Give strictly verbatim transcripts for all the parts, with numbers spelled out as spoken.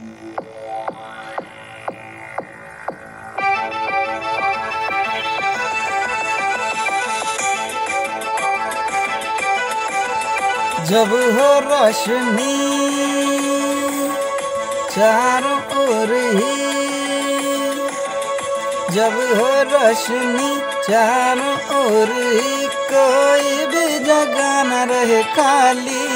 जब हो रोशनी चारों ओर ही, जब हो रोशनी चारों ओर ही, कोई भी जगह न रहे खाली।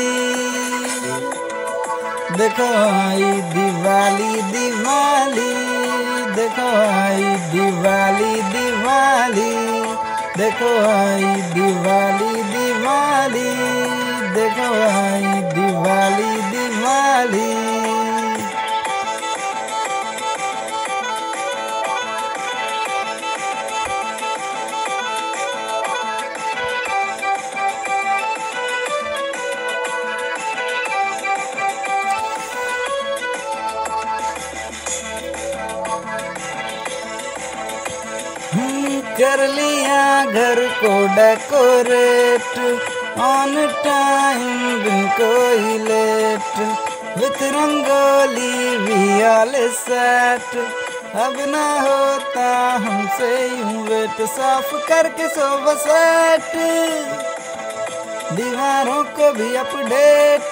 देखो आई दिवाली दिवाली, देखो आई दिवाली दिवाली, देखो आई दिवाली दिवाली, देखो आई दिवाली दिवाली। कर लिया घर को डेकोरेट, ऑन टाइम बिन कोई लेट, विथ रंगोली भी ऑल सेट। अब ना होता हमसे यूं वेट, साफ करके सोफा सेट, दीवारों को भी अपडेट,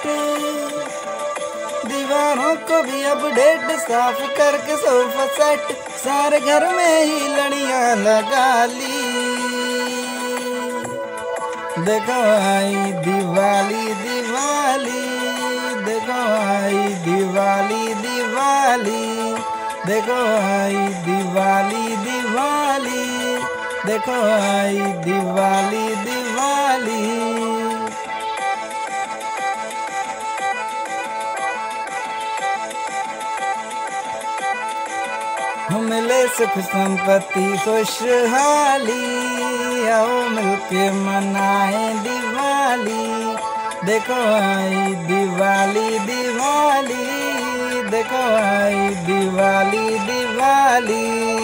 दीवारों को भी अपडेट, साफ करके सोफा सेट, सारे घर में ही लड़ियां लगा ली। देखो आई दिवाली दिवाली, देखो आई दिवाली दिवाली, देखो आई दिवाली दिवाली, देखो आई दिवाली दिवाली। मिले सुख संपत्ति खुशहाली, आओ मिलके मनाए दिवाली। देखो आई दिवाली दिवाली, देखो आई दिवाली दिवाली।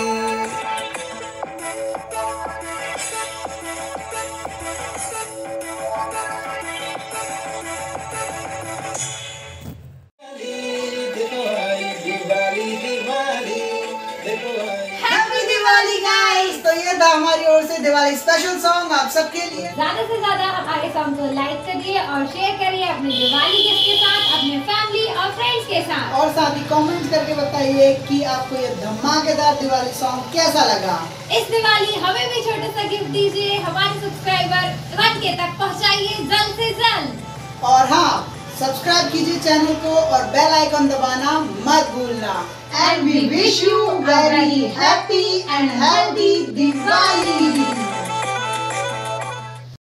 था हमारी ओर से दिवाली स्पेशल सॉन्ग आप सबके लिए। ज्यादा से ज्यादा हमारे सॉन्ग को लाइक करिए और शेयर करिए अपने दिवाली गिफ्ट के साथ, अपने फैमिली और फ्रेंड्स के साथ, और साथ ही कमेंट करके बताइए कि आपको ये धमाकेदार दिवाली सॉन्ग कैसा लगा। इस दिवाली हमें भी छोटा सा गिफ्ट दीजिए, हमारे सब्सक्राइबर वन के तक पहुँचाइए जल्द से जल्द। और हाँ, सब्सक्राइब कीजिए चैनल को और बेल आइकन दबाना मत भूलना। And we wish you very happy and healthy Diwali.